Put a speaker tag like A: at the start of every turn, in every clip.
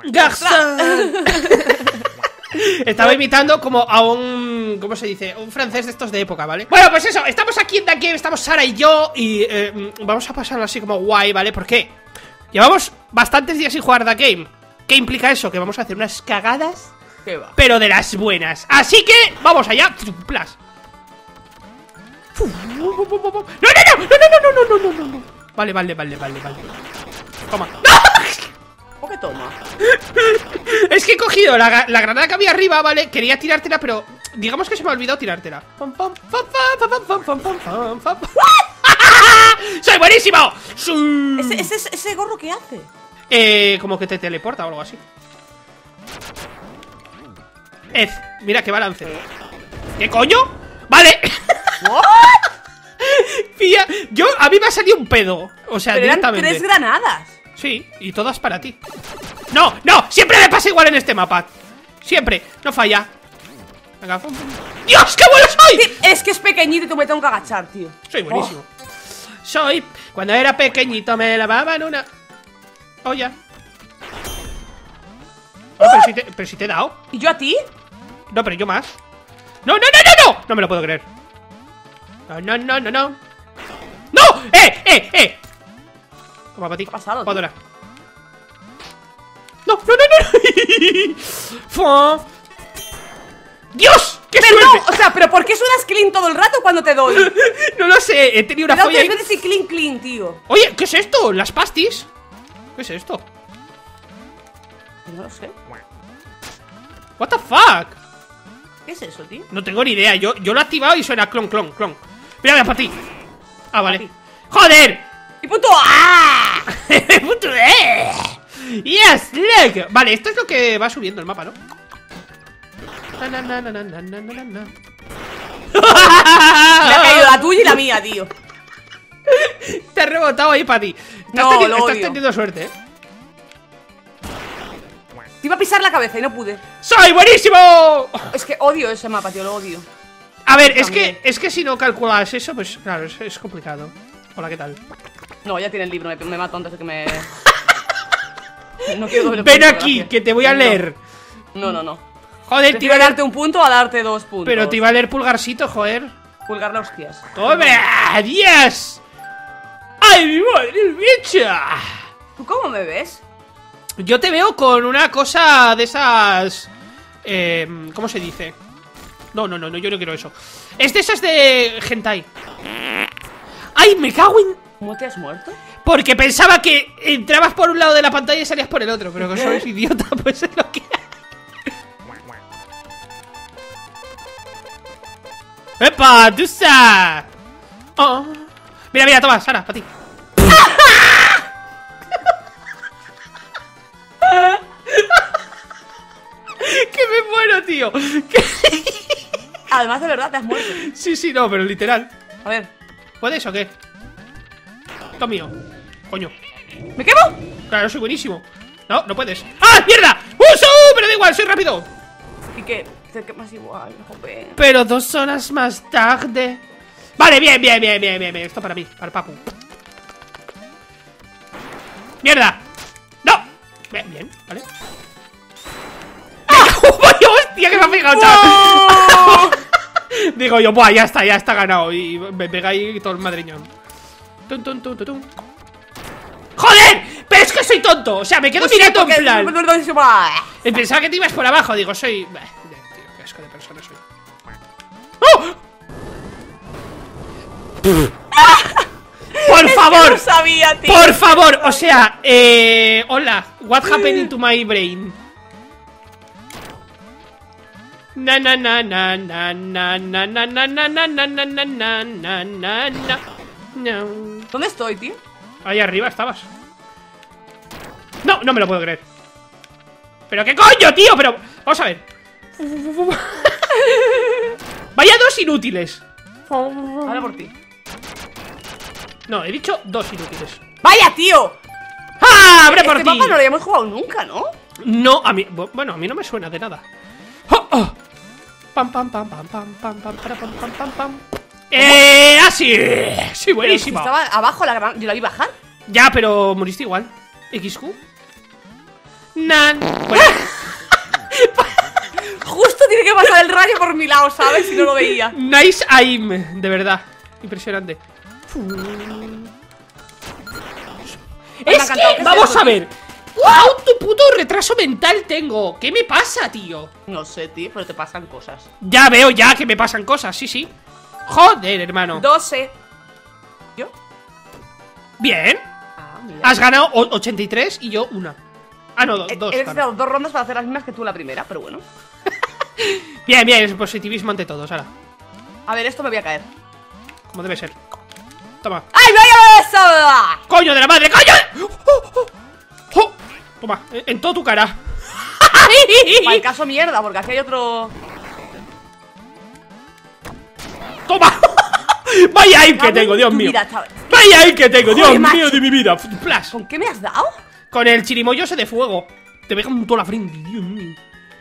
A: Garçon. Estaba imitando como a un... ¿cómo se dice? Un francés de estos de época, ¿vale? Bueno, pues eso, estamos aquí en The Game, estamos Sara y yo. Y vamos a pasarlo así como guay, ¿vale? ¿Por qué? Llevamos bastantes días sin jugar The Game. ¿Qué implica eso? Que vamos a hacer unas cagadas, pero de las buenas. Así que, vamos allá. Plas. No. Vale. Toma.
B: ¿Cómo que toma?
A: Es que he cogido la granada que había arriba, ¿vale? Quería tirártela, pero digamos que se me ha olvidado tirártela. ¡Soy buenísimo!
B: ¿Ese gorro qué hace?
A: Como que te teleporta o algo así. Mira qué balance. ¿Qué coño? Vale. Pilla, a mí me ha salido un pedo. O sea,
B: pero
A: directamente.
B: Eran 3 granadas.
A: Sí, y todas para ti. No, siempre me pasa igual en este mapa. Siempre, no falla. Venga. ¡Dios, qué bueno soy!
B: Sí, es que es pequeñito y tú me tengo que agachar, tío.
A: Soy buenísimo. Cuando era pequeñito me lavaba en una olla. Pero si te he dado.
B: ¿Y yo a ti?
A: No, pero yo más. No. No me lo puedo creer. No. ¡No! Toma, para ti.
B: ¿Qué ha pasado, tío?
A: Jugadora. No. ¡Dios! ¡Qué
B: Pero
A: suerte!
B: no, o sea, ¿pero por qué suenas clean todo el rato cuando te doy?
A: No lo sé, he tenido una
B: Te he dado
A: folla
B: 3
A: ahí.
B: veces y clean, tío.
A: Oye, ¿qué es esto? ¿Las pastis? ¿Qué es esto?
B: No lo sé.
A: What the fuck?
B: ¿Qué es eso, tío?
A: No tengo ni idea, yo lo he activado y suena clon. Mira, para ti. Ah, vale.
B: Para ti.
A: ¡Joder!
B: ¡Y punto A!
A: ¡Punto ¡Yes! Look. Vale, esto es lo que va subiendo el mapa, ¿no?
B: Me ha caído la tuya y la mía, tío.
A: Te has rebotado ahí para ti.
B: No,
A: Estás
B: odio.
A: teniendo suerte, ¿eh?
B: Te iba a pisar la cabeza y no pude.
A: ¡Soy buenísimo!
B: Es que odio ese mapa, tío, lo odio.
A: A ver, es
B: También.
A: que si no calculas eso, pues claro, es complicado. Hola, ¿qué tal?
B: No, ya tiene el libro, me mato antes de que me... No quiero doble
A: Ven
B: punto,
A: aquí,
B: gracias.
A: que te voy a leer.
B: No.
A: Joder, te
B: Prefiero
A: iba a leer.
B: darte un punto a darte 2 puntos.
A: Pero te iba a leer pulgarcito, joder.
B: Pulgar las hostias.
A: ¡Hombre! ¡Adiós! ¡Ay, mi madre bicha!
B: ¿Tú cómo me ves?
A: Yo te veo con una cosa de esas... ¿cómo se dice? No, yo no quiero eso. Es de esas de hentai. ¡Ay, me cago en...
B: ¿Cómo te has muerto?
A: Porque pensaba que entrabas por un lado de la pantalla y salías por el otro. Pero que sois idiota, pues es lo que hay. ¡Epa! ¡Tusa! Oh. Mira, toma, Sara, para ti. ¡Que me muero, tío!
B: Además, de verdad, te has muerto.
A: Sí, no, pero literal.
B: A ver.
A: ¿Puedes o qué? Esto es mío. Coño.
B: ¿Me quemo?
A: Claro, soy buenísimo. No puedes. ¡Ah, mierda! ¡Uso! Pero da igual, soy rápido.
B: ¿Y qué? Te quemas igual, joder.
A: Pero 2 horas más tarde. Vale, bien. Esto para mí, para Papu. ¡Mierda! ¡No! Bien, vale. ¡Ah! ¡Hostia, que me ha pegado, chaval! Digo yo, buah, ya está ganado. Y me pega ahí todo el madriñón. Tum. ¡Joder! Pero es que soy tonto. O sea, me quedo mirando en plan. Pensaba que te ibas por abajo. Digo, soy... Tío, qué asco de persona soy. ¡Oh! ¡Por favor!
B: No sabía, tío.
A: ¡Por favor! O sea, hola. What happened to my brain? Na. No.
B: ¿Dónde estoy, tío?
A: Ahí arriba estabas. No me lo puedo creer. ¿Pero qué coño, tío? Pero... Vamos a ver. Vaya 2 inútiles.
B: Ahora por ti.
A: No, he dicho 2 inútiles.
B: ¡Vaya, tío!
A: ¡Ah! ¡Abre por
B: Este
A: ti!
B: mapa no lo habíamos jugado nunca, ¿no?
A: No, a mí... Bueno, a mí no me suena de nada. ¡Oh! Pam. Así. Sí, buenísimo.
B: Estaba abajo la gran... ¿Yo la vi bajar?
A: Ya, pero moriste igual. XQ. Bueno,
B: Justo tiene que pasar el rayo por mi lado, ¿sabes? Si no lo veía.
A: nice aim, de verdad. Impresionante.
B: Me ha
A: Es
B: encantado
A: que,
B: que
A: vamos
B: sea
A: a ver. ¡Cuánto puto retraso mental tengo! ¿Qué me pasa, tío?
B: No sé, tío, pero te pasan cosas.
A: Ya veo ya que me pasan cosas, sí, sí. Joder, hermano.
B: 12. ¿Yo?
A: Bien.
B: Ah, mira.
A: Has ganado 83 y yo una. Ah, no, dos.
B: He
A: claro.
B: necesitado 2 rondas para hacer las mismas que tú la primera, pero bueno.
A: Bien, bien, es positivismo ante todos, ahora.
B: A ver, esto me voy a caer.
A: Como debe ser. Toma.
B: ¡Ay, no hay eso!
A: ¡Coño de la madre! ¡Coño! ¡Oh! Toma, en toda tu cara.
B: Para el caso mierda, porque aquí hay otro.
A: ¡Toma! Vaya aim que tengo, Dios
B: Tu
A: mío.
B: vida, chaval.
A: Vaya aim que tengo,
B: Joder,
A: Dios
B: macho.
A: mío de mi vida. Flash.
B: ¿Con qué me has dado?
A: Con el chirimoyose de fuego. Te pega un toda la frente, Dios mío.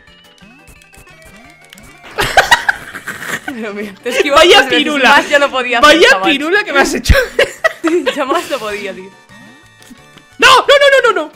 B: Dios mío, te esquivas
A: Vaya
B: 3 veces,
A: pirula.
B: más ya no podía hacer,
A: Vaya
B: chaval.
A: pirula que me has hecho.
B: Ya más no podía, tío.
A: ¡No! ¡No, no, no, no, no!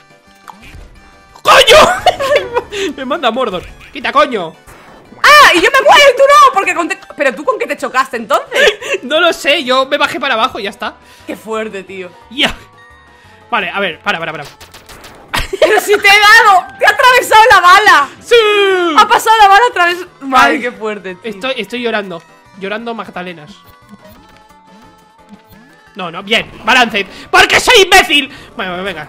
A: ¡Coño! Me manda a Mordor. ¡Quita, coño!
B: ¡Ah! Y yo me muero y tú no, porque ¿Pero tú con qué te chocaste entonces?
A: No lo sé, yo me bajé para abajo y ya está.
B: Qué fuerte, tío.
A: Ya. Vale, a ver, para.
B: Pero si te he dado, te ha atravesado la bala.
A: ¡Sí!
B: Ha pasado la bala otra vez. Madre,
A: Ay,
B: qué fuerte, tío.
A: Estoy llorando. Llorando magdalenas. No, bien, balance. ¡Porque soy imbécil! Bueno, venga.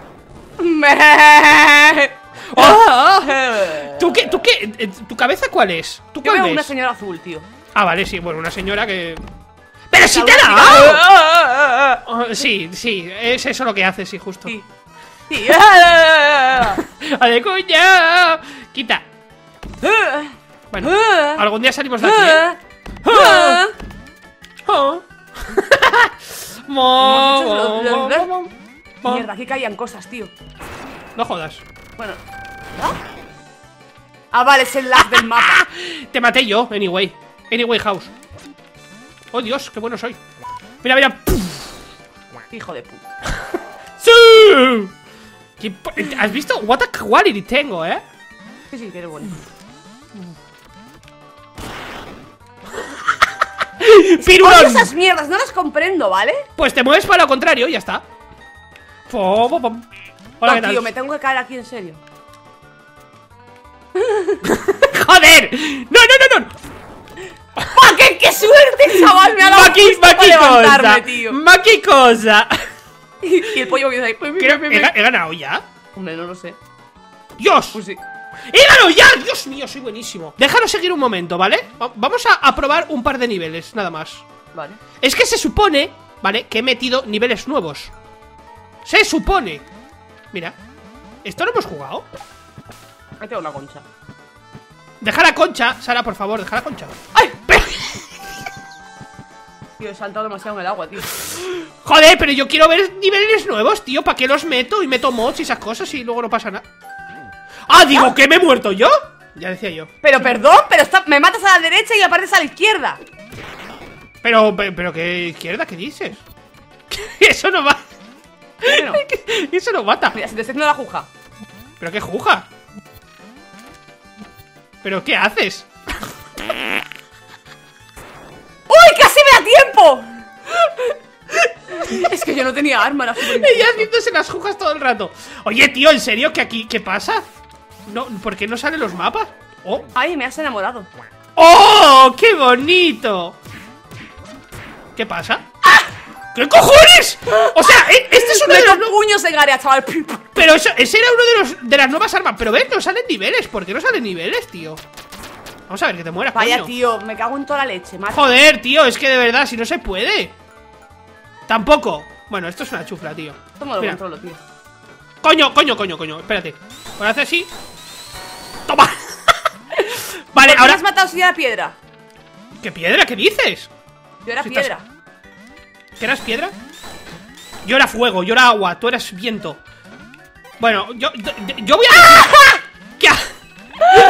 A: ¡Oh! ¿Tú qué? ¿Tu cabeza cuál es? ¿Tú
B: Yo
A: cuál
B: veo
A: ves?
B: una señora azul, tío.
A: Ah, vale, sí, bueno, una señora que... ¡Pero si te he dado! Oh, sí, es eso lo que hace, sí, justo.
B: Sí. Sí.
A: ¡Ale, coña! Quita. Bueno, algún día salimos de aquí, ¿eh? Oh.
B: Mierda, aquí caían cosas, tío.
A: No jodas.
B: Bueno. Ah, vale, es el lag del mapa.
A: Te maté yo, anyway. Anyway house. Oh, Dios, qué bueno soy. Mira.
B: Hijo de puta.
A: ¡Sí! ¿Has visto? What a quality tengo, ¿eh?
B: Sí, que eres bueno.
A: ¡Pirulón!
B: Odio esas mierdas, no las comprendo, ¿vale?
A: Pues te mueves para lo contrario y ya está. Hola,
B: No,
A: ¿qué tal?
B: tío, me tengo que caer aquí en serio.
A: ¡Joder! ¡No!
B: ¡Ah, qué suerte, chaval! Me ha dado justo para levantarme,
A: cosa!
B: tío.
A: ¡Maqui cosa!
B: Y el pollo que dice ahí.
A: Creo que he ganado ya.
B: Hombre, no lo sé.
A: ¡Dios!
B: Pues sí.
A: ¡He ganado ya! ¡Dios mío, soy buenísimo! Déjalo seguir un momento, ¿vale? Vamos a probar un par de niveles, nada más.
B: Vale.
A: Es que se supone, ¿vale? Que he metido niveles nuevos. Se supone. Mira. ¿Esto lo hemos jugado?
B: Ahí tengo una concha.
A: Deja la concha, Sara, por favor, deja la concha.
B: ¡Ay! Tío, he saltado demasiado en el agua, tío.
A: Joder, pero yo quiero ver niveles nuevos, tío. ¿Para qué los meto? Y meto mods y esas cosas y luego no pasa nada. ¡Ah, digo, que me he muerto yo! Ya decía yo.
B: Pero perdón, me matas a la derecha y apareces a la izquierda.
A: Pero ¿qué izquierda? ¿Qué dices? Eso no va.
B: Bueno,
A: Eso no mata.
B: mira, se te está haciendo la juja.
A: ¿Pero qué juja? ¿Pero qué haces?
B: ¡Uy, casi me da tiempo! Es que yo no tenía arma, era súper
A: Ella
B: injusto.
A: haciéndose las jujas todo el rato. Oye, tío, ¿en serio? ¿Que aquí qué pasa? No, ¿por qué no salen los mapas? Oh.
B: Ay, me has enamorado.
A: ¡Oh! ¡Qué bonito! ¿Qué pasa? ¿Qué cojones? O sea, este es uno de los...
B: Meto puños en área, chaval.
A: Pero ese era uno de las nuevas armas. Pero ves, no salen niveles. ¿Por qué no salen niveles, tío? Vamos a ver, que te mueras,
B: Vaya,
A: coño.
B: tío, me cago en toda la leche, macho.
A: Joder, tío, es que de verdad, si no se puede. Tampoco. Bueno, esto es una chufla, tío.
B: ¿Cómo lo
A: Mira.
B: controlo, tío?
A: Coño. Espérate. Voy a hacer así. ¡Toma! Vale,
B: ¿Por qué
A: ahora...
B: has matado si era piedra?
A: ¿Qué piedra? ¿Qué dices?
B: Yo era
A: Si
B: piedra.
A: ¿Qué eras piedra? Yo era fuego, yo era agua, tú eras viento. Bueno, yo voy a... ¿Qué?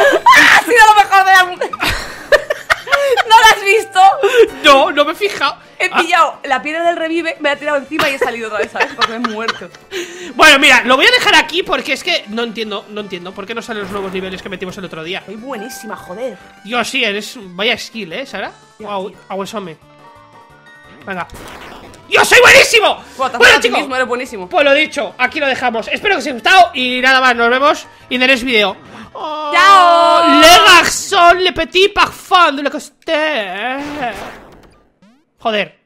B: ¡Ha sido lo mejor de la... ¿No lo has visto?
A: No me he fijado.
B: He pillado la piedra del revive, me la he tirado encima y he salido otra vez, ¿sabes? Porque me he muerto.
A: Bueno, mira, lo voy a dejar aquí porque es que no entiendo por qué no salen los nuevos niveles que metimos el otro día.
B: Soy buenísima, joder.
A: Dios, sí, eres vaya skill, Sara. Wow, aguesome. Venga. ¡Yo soy buenísimo!
B: Bueno, chicos, mismo eres buenísimo.
A: Pues lo dicho, aquí lo dejamos. Espero que os haya gustado y nada más, nos vemos en el next video. Oh,
B: ¡Chao!
A: Le garçon, le petit parfum de la coste. Joder.